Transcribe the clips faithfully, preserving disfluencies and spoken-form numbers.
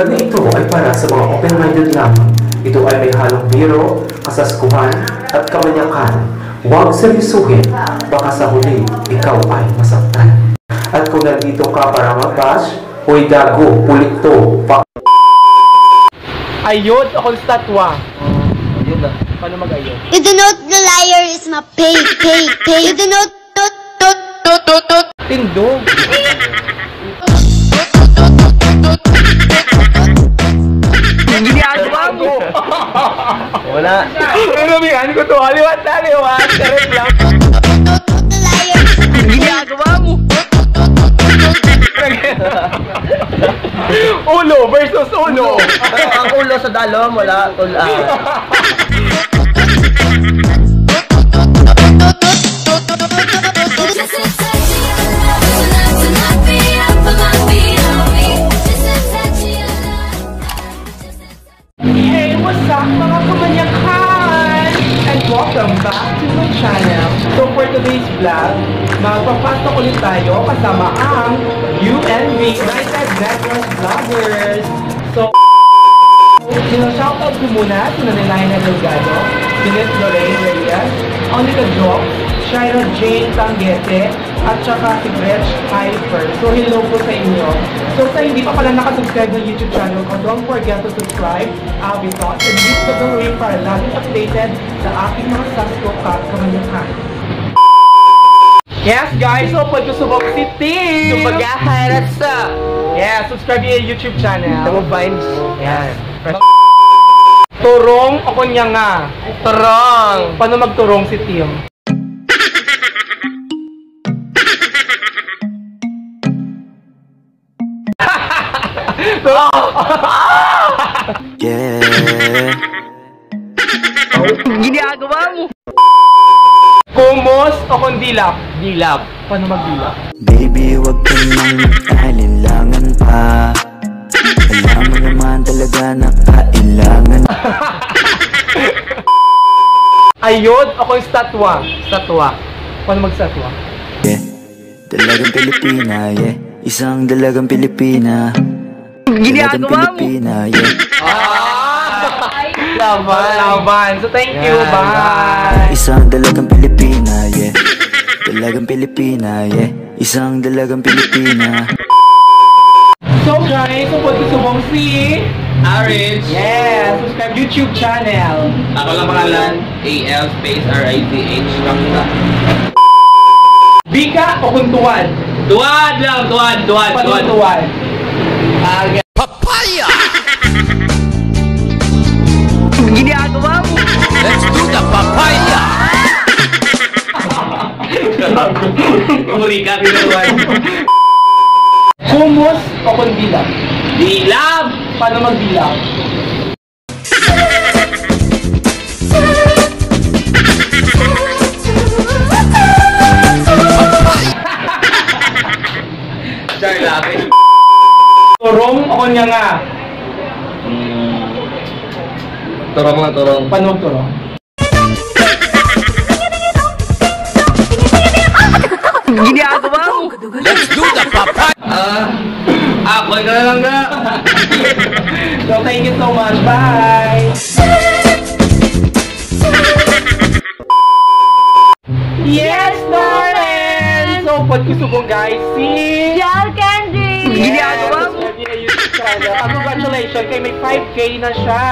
Vlog na ito ay para sa mga open-minded lamang. Ito ay may halong biro, kasaskuhan, at kamanyakan. Huwag seryosuhin, baka sa huli, ikaw ay masaktan. At kung nandito ka para mag-bash, hoy gago, pulit to, pa... Ayod akong statwa. Ayun na. Paano mag-ayod? You do not the liar is my pay, pay, pay. You do not, tut, tut, tut, tut, tut. Tindog. Ginagawa mo. Wala. Ano bihan ko to? Haliwat na, haliwat. Sarap lang. The liar is my Ginagawa mo. Ulo versus ulo. Ang ulo sa dalom, wala. Tula. Hey, what's up mga kamanyakan? And welcome back to my channel. So for today's vlog, magpapasok ulit tayo kasama ang U N V United Network Vloggers. So, sinashoutout ko muna si Nanay Delgado, si Miss Lorraine Reyes, Onika Job, Shira Jane Tanguete, at saka si Gretch Hyper. So hello po sa inyo. So sa hindi pa pala nakasubscribe ng YouTube channel ko, don't forget to subscribe, uh, because and hit the bell ring para laging updated sa aking mga sasko at kamanyakan. Yes guys, so pag gusto mo si Tim! Sumagahan at sa... Yeah, subscribe yung YouTube channel. Tamo vibes. Yan. Turong o kunya nga? Turong! Paano magturong si Tim? Yeah. Ginagawa mo. Kumos o kundilap? Dilap. Paano magdilap? Baby, wag ka nang alinlangan pa. Alam mo naman talaga na kailangan. Ayod ako yung statwa. Statwa. Paano magstatwa? Yeah. Dalagang Pilipina, yeah. Isang dalagang Pilipina. Dalagang Ginagawa mo. Pilipina, yeah. Laban. Laban. So thank you. Bye. Isang dalagang Pilipina, yeah. Dalagang Pilipina, yeah. Isang dalagang Pilipina. So guys, so pag gusto mong si Average. yeah, subscribe YouTube channel. Ako lang pangalan. A L space R I T H. Kakita. Bika o kuntuan? Tuwad lang. Tuwad. Tuwad. Paano Tuwad. tuwan? Papaya! Ginagawa mo. Let's do the papaya! Umuri ka, ginagawa. Kumos o kundilap? Dilap! Paano magdilap? Char lapis. Turong o kunya nga? Turong lang, turong. Paano magturong? Ginagawa mo. Let's do the papaya! Ah, ako ka na lang na. So thank you so much. Bye! Yes, Lauren! So, pag gusto mo guys, si... Jal Candy! Ginagawa mo. Uh, congratulations, kay may five K na siya.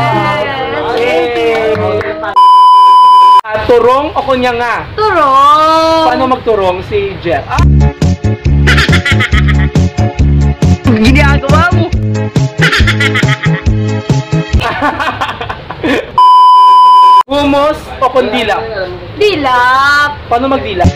Yes! Uh, turong o kunya nga? Turong! Paano magturong si Jet? Ah, Ginagawa mo. Humos o kundilap? Dilap! Paano magdilap?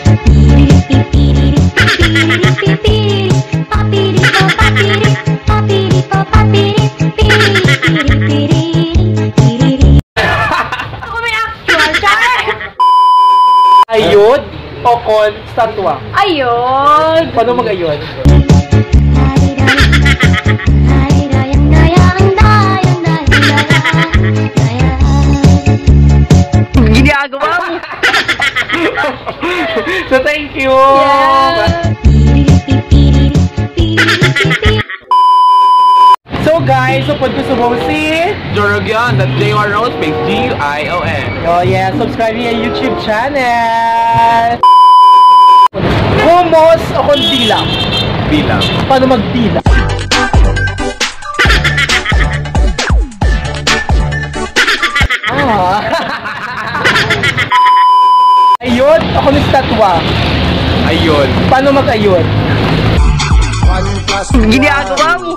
Ako may actual, Char! Ayod o kon statwa? Ayun! Paano mag-ayod? Ginagawa mo. So thank you! Yeah. So guys, support ko sa si Jorogyon, that's J R Rose, space G U I O N. Oh yeah, subscribe niya YouTube channel. Humos o kondila? Bilang. Paano magdila? Ah. Ayun, ako ni statwa. Ayun. Paano mag-ayun? Ginagawa mo.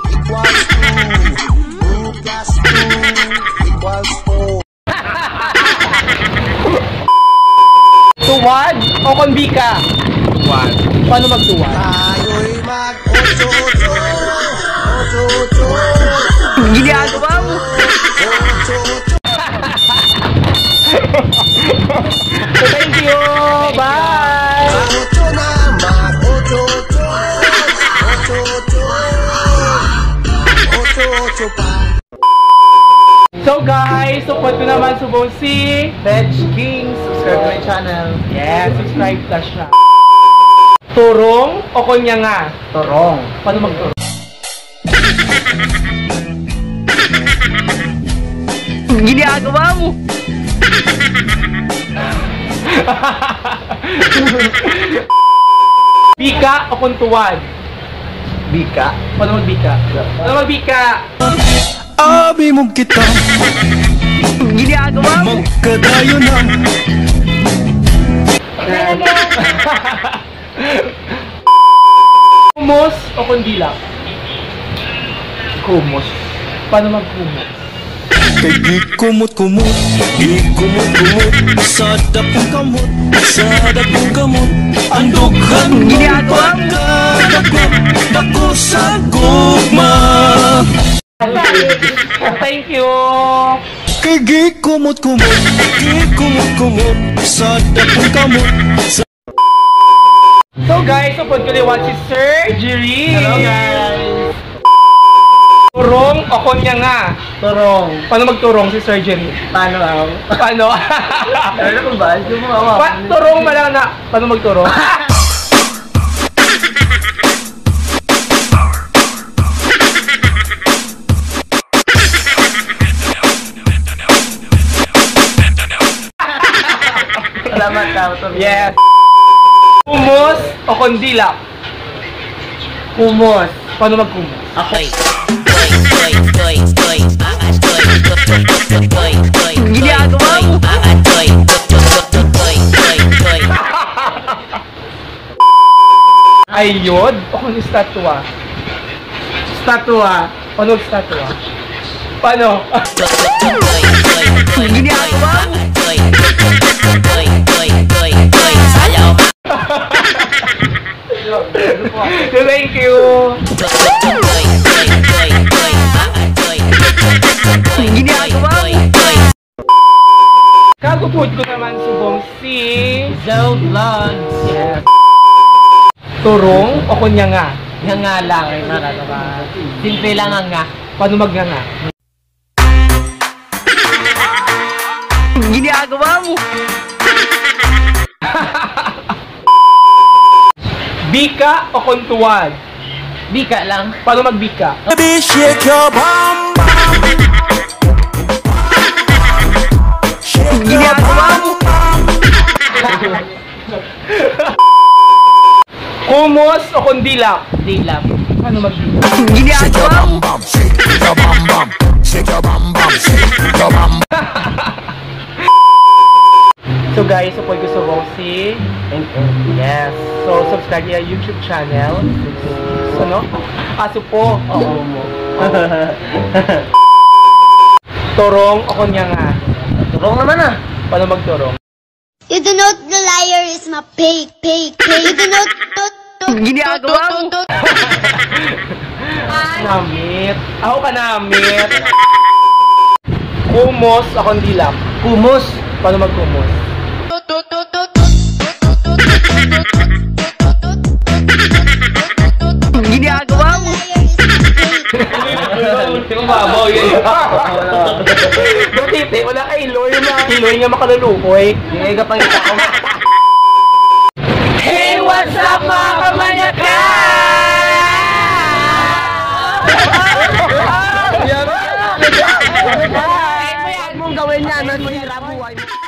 Tuwad o konbika? Tuwad. Paano magtuwad? Ginagawa mo. So thank you! Bye! So guys, support ko naman subong si Veg King. Subscribe to my channel. Yes, subscribe ka siya. Turong o kunya nga? Turong. Paano magturong? Ginagawa mo. Bika o kuntuwad? Bika. Paano magbika? Paano magbika? Abi mo kita, Ginagawa mo. magkadayo na. Humos o kundila? Kumos. Paano magkumos? Kay di kumot-kumot, di kumot-kumot, sa dapong kamot, sa dapong kamot, ang dughan mo Ginagawa mo. pagkadakot, dako sa gugma. Thank you! Kay di kumot-kumot, di kumot-kumot, sa dapong kamot, sa So guys, support ko liwan si Sir Jerry! Hello guys! Turong o kunya nga? Turong. Paano magturong si Sir Jerry? Paano ako? Paano? Ano ko ba? Hindi mo awa. Pa turong ba lang na? Paano magturong? Salamat ka, Turong. Yes! Humos o kondila? Kumos. Paano magkumos? Ginagawa mo. Ayod o kung estatwa? Statua. Paano estatwa? Paano? Ginagawa mo. Thank you! Ginagawa mo. Kagupod ko naman subong si... Zell Vlogs. Yes. Turong o kunya nga? Nga nga lang ay nakakaba. Simple lang ang nga. Paano magnganga? Ginagawa mo. Bika o kontuwad? Bika lang. Paano magbika? Baby, shake your bum bum. Shake your Ginagawa mo. Humos o kondila? Dilap. Paano magbika? Ginagawa mo. bum, shake your bum bum, shake your bum bum, shake your bum. So guys, support ko sa Rosie. Yes. So subscribe niya YouTube channel. Ano? Aso po. Oo mo. Turong o kunya nga? Turong naman ah. Paano magturong? You do not the liar is my pig, pig, pig. You do not, not, not, Ginagawa mo. Namit. Ako ka namit. Humos o kondila? Kumos. Paano magkumos? Ginagawa mo. Mababaw yun. Buti, wala ka iloy na. Iloy nga makalulukoy. Hindi ka pang ita ko. Hey, what's up mga kamanyakan? mong gawin yan, masira buhay mo.